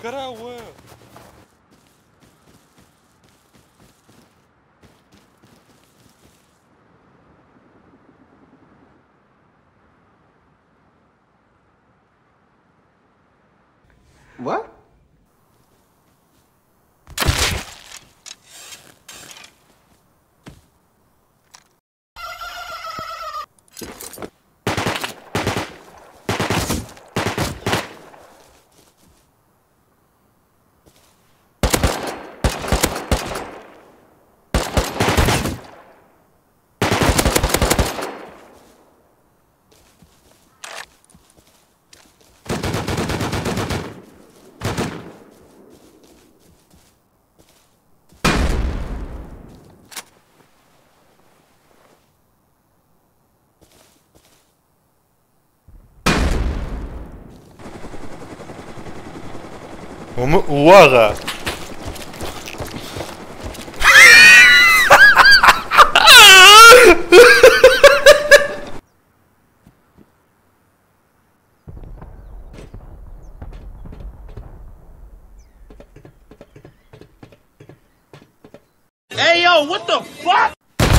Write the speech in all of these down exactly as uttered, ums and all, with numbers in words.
كراوة. What? واغا. Hey yo, what the fuck?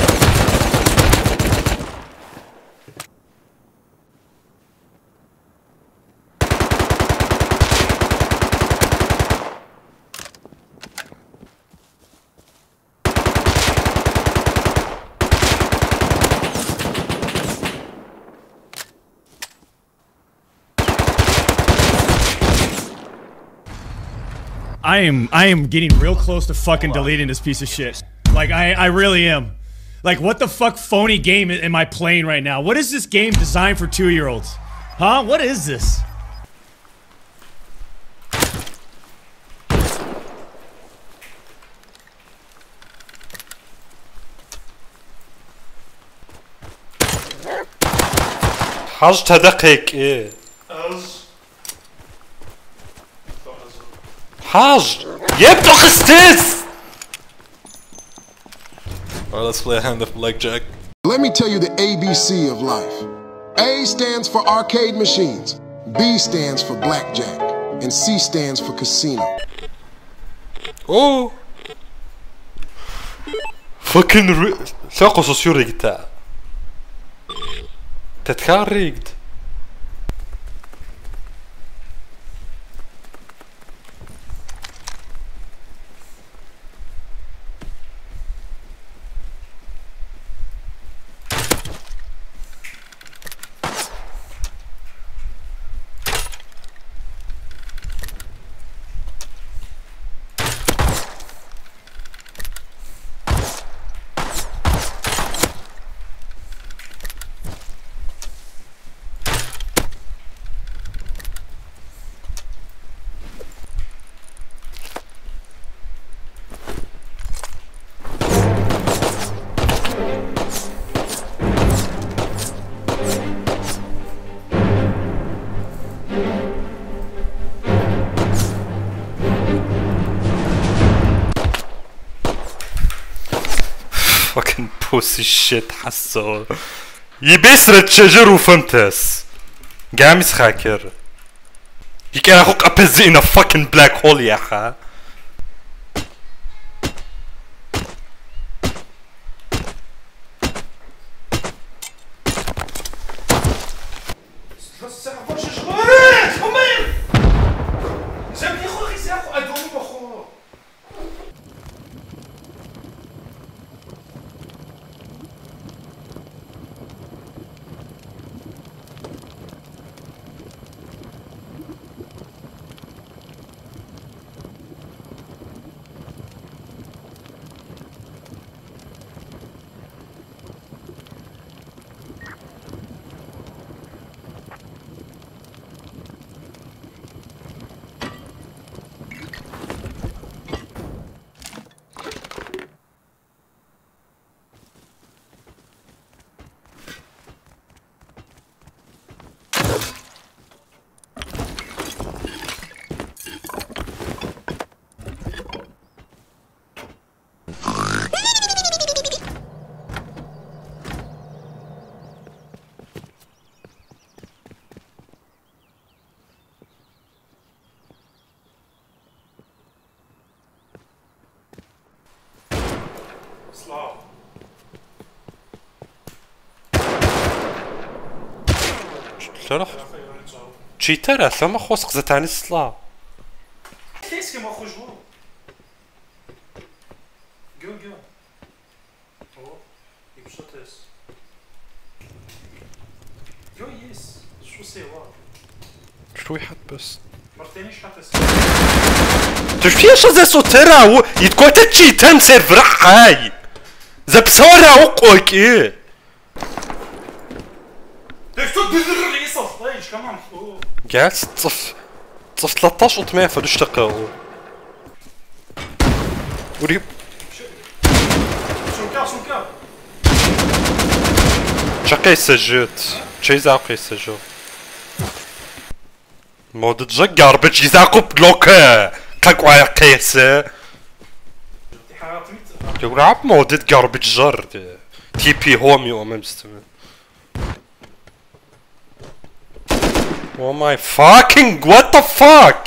I am I am getting real close to fucking deleting this piece of shit. Like I I really am. Like what the fuck phony game am I playing right now? What is this game designed for two-year-olds? Huh? What is this? حاجتها دقيق ايه حاج يبدو خستيس. Alright, let's play a hand of blackjack. Let me tell you the A B C of life. A stands for arcade machines, B stands for blackjack, and C stands for casino. Oh! Fucking ri- ساقو سوسيو ريجتا. تتكار ريجد. Fucking pussy shit حسو يبسرت شجر وفنتس قامس خاكر يكان اخوك ابزي in a fucking black hole يا اخا. شرخ تشيتر ثم خوسق زتاني سلا Qu'est-ce que moi je joue? Go go. Oh, il shot this. Go yes. شو سوا؟ شو يحط بس مرتين شحت تشتيش زي سوترا و يتكوت تشيتن سيرفر حي زبسورا وقوك ايه دفتو دزر لي صف ايش كمان جالس تصف تصف ثلاثطعش وثمانية فدوش تقاو وريب شو كا شو كا شقي سجلت شي زاقي سجل مود جا garbage يزاقو بلوكا كاكوا قيسه يقول عب مود garbage جر تي بي هومي وما مستمر Oh my fucking what the fuck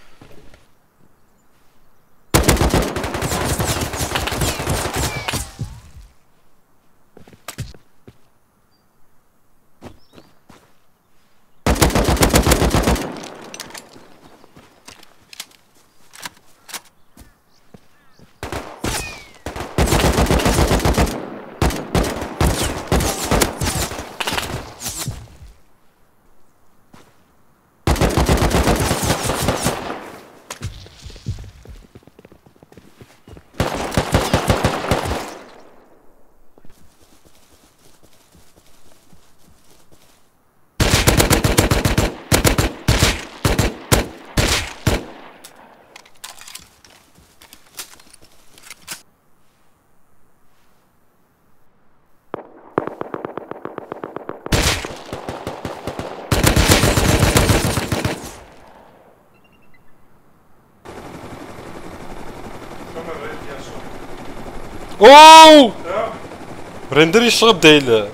اوه رندر يشرب دايله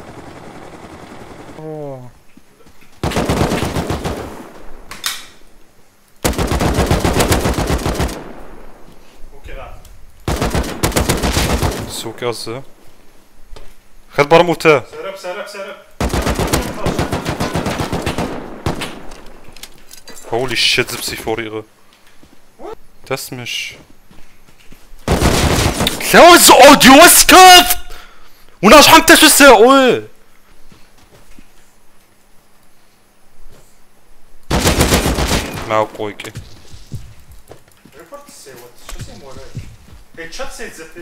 سوكازه خد برموته سرب سرب سرب هولي شيت زبسي فوريغه تسمش لوز اوديو وسكت وناش حمتى شو ساوي ما قويك ريبورت سيوت شو سي مولاي هي تشات سيت زتي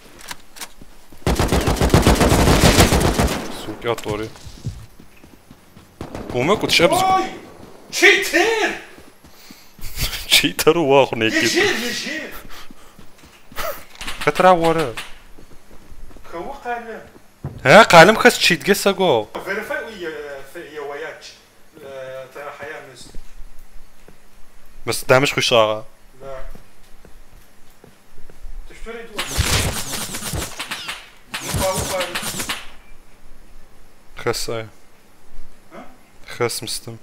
سوق يا طوري وما كنتش ابز تشيتر تشيتر واخو نيكي يجير يجير فترة ورا هو قال ها قالم خاص تشيت قصة فيريفاي ويا في وياك ترى حياة مس بس دامش خشاغة لا تشتري دوا مقاومة خاص ايه خاص مستم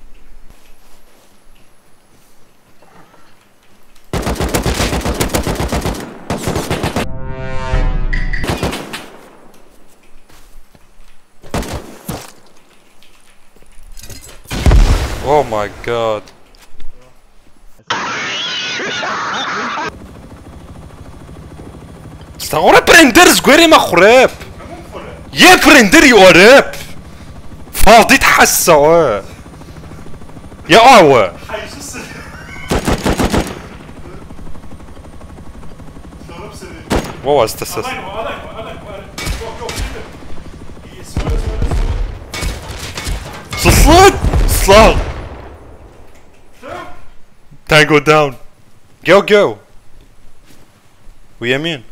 Oh my god. استغورة برندر زقوري ما خراب يا برندر يورب فاضي تحسه اه يا اوا واو استسس صصد صلاغ تانجو داون جو جو ويمين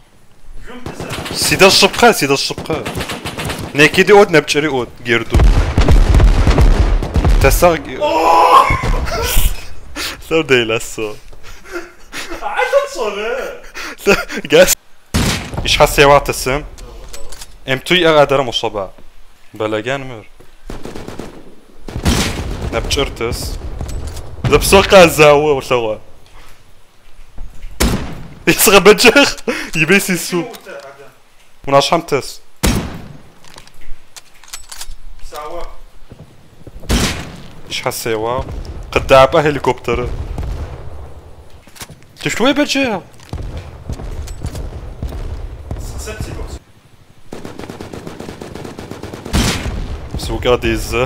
سيدا الشبقة سيدا الشبقة نيكي دي اود نبتشري اود جيردو تساغ سو دي لسو عشان صلاة جاس ايش حسي وقت السم امتوي اقدر مصابع بلاجان مر نبتشرتس ده بسوق الزاوية وسوا يصغى بجخ يبيس السوق وناش حمتس سوا حسيوا قد دعب هليكوبتر تشوي بجي سوق ديز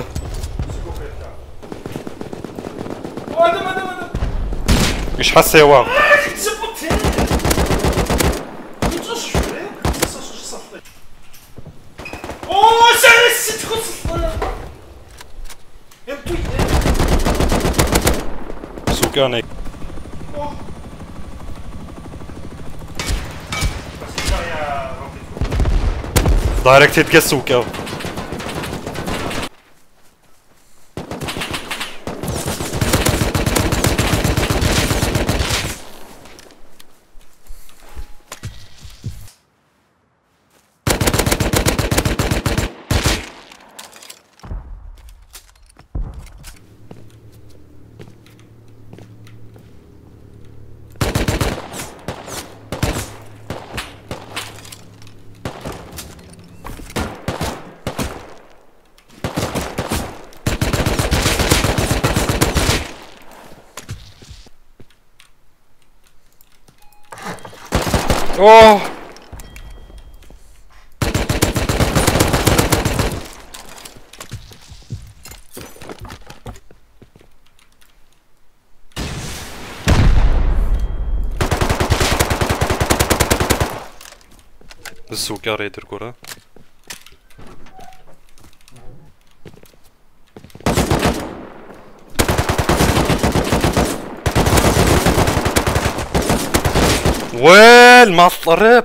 ايش حسيوا سوق دايركت تقسوك او اوه السوق ريدر كورة ويل ما الطرب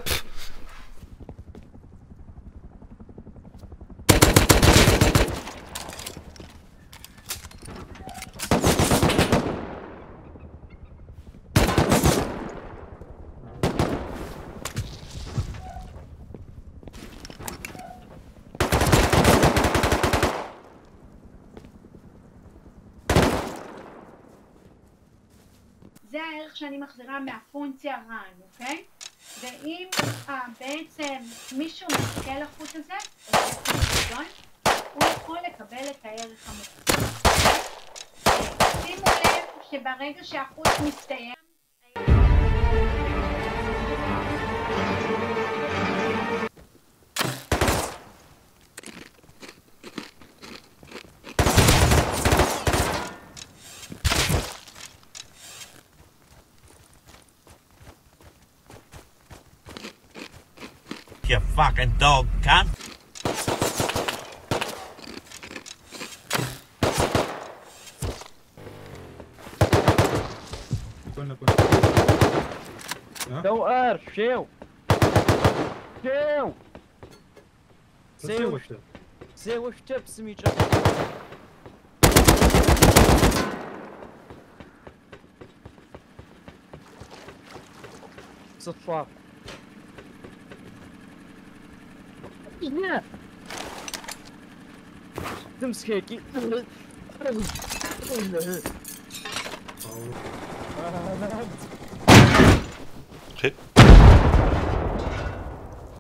זה הערך שאני מחזירה מהפונקציה run, אוקיי? ואם אה, בעצם מישהו מסתכל לחוט הזה, או גדול, הוא יכול לקבל את הערך המוחלט. שימו לב שברגע שהחוט מסתיים, You fucking dog cunt. Don't air, shoot! Shoot! Say what the? Say what tips me just. It's a trap. Yeah. تمسك هيك Oh.